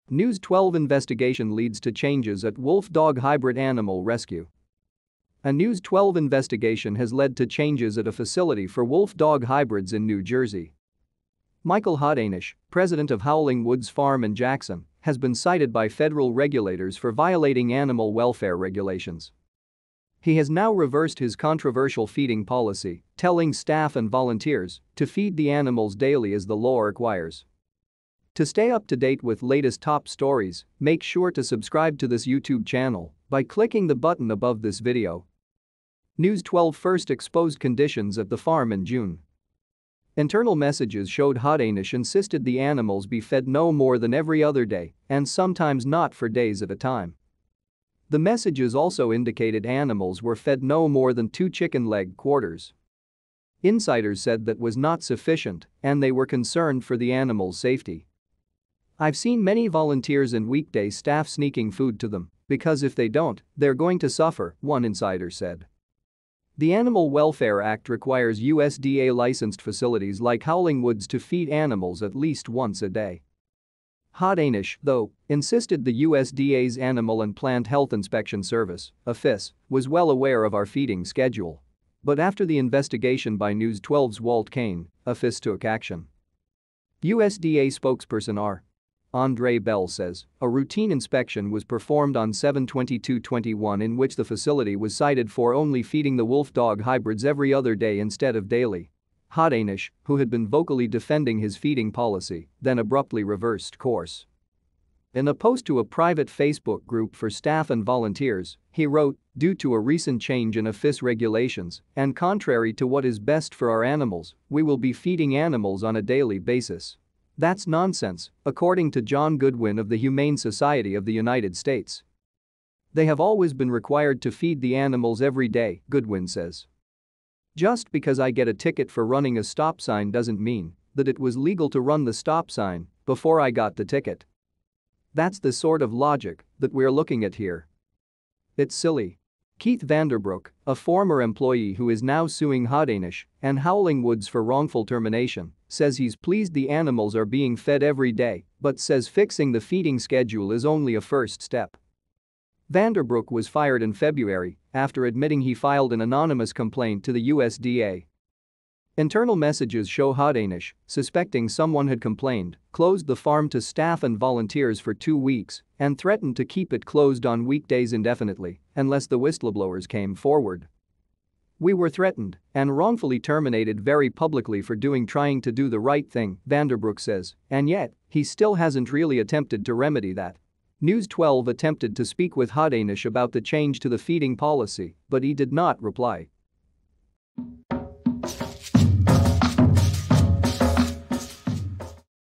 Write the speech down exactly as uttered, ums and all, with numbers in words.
News twelve investigation leads to changes at wolf-dog hybrid animal rescue. A News twelve investigation has led to changes at a facility for wolf-dog hybrids in New Jersey. Michael Hodanish, president of Howling Woods Farm in Jackson, has been cited by federal regulators for violating animal welfare regulations. He has now reversed his controversial feeding policy, telling staff and volunteers to feed the animals daily as the law requires. To stay up to date with latest top stories, make sure to subscribe to this YouTube channel by clicking the button above this video. News twelve first exposed conditions at the farm in June. Internal messages showed Hodanish insisted the animals be fed no more than every other day and sometimes not for days at a time. The messages also indicated animals were fed no more than two chicken leg quarters. Insiders said that was not sufficient and they were concerned for the animals' safety. "I've seen many volunteers and weekday staff sneaking food to them because if they don't, they're going to suffer," one insider said. The Animal Welfare Act requires U S D A-licensed facilities like Howling Woods to feed animals at least once a day. Hodanish, though, insisted the U S D A's Animal and Plant Health Inspection Service, A F I S, was well aware of our feeding schedule. But after the investigation by News twelve's Walt Kane, A F I S took action. U S D A spokesperson R. Andre Bell says a routine inspection was performed on seven twenty-two twenty-one in which the facility was cited for only feeding the wolf-dog hybrids every other day instead of daily. Hodanish, who had been vocally defending his feeding policy, then abruptly reversed course. In a post to a private Facebook group for staff and volunteers, he wrote, "Due to a recent change in A F I S regulations and contrary to what is best for our animals, we will be feeding animals on a daily basis. That's nonsense," according to John Goodwin of the Humane Society of the United States. "They have always been required to feed the animals every day," Goodwin says. "Just because I get a ticket for running a stop sign doesn't mean that it was legal to run the stop sign before I got the ticket. That's the sort of logic that we're looking at here. It's silly." Keith Vanderbrook, a former employee who is now suing Hodanish and Howling Woods for wrongful termination, says he's pleased the animals are being fed every day, but says fixing the feeding schedule is only a first step. Vanderbrook was fired in February after admitting he filed an anonymous complaint to the U S D A. Internal messages show Hodanish, suspecting someone had complained, closed the farm to staff and volunteers for two weeks and threatened to keep it closed on weekdays indefinitely unless the whistleblowers came forward. "We were threatened and wrongfully terminated very publicly for doing trying to do the right thing," Vanderbrook says, and yet, he still hasn't really attempted to remedy that. News twelve attempted to speak with Hodanish about the change to the feeding policy, but he did not reply.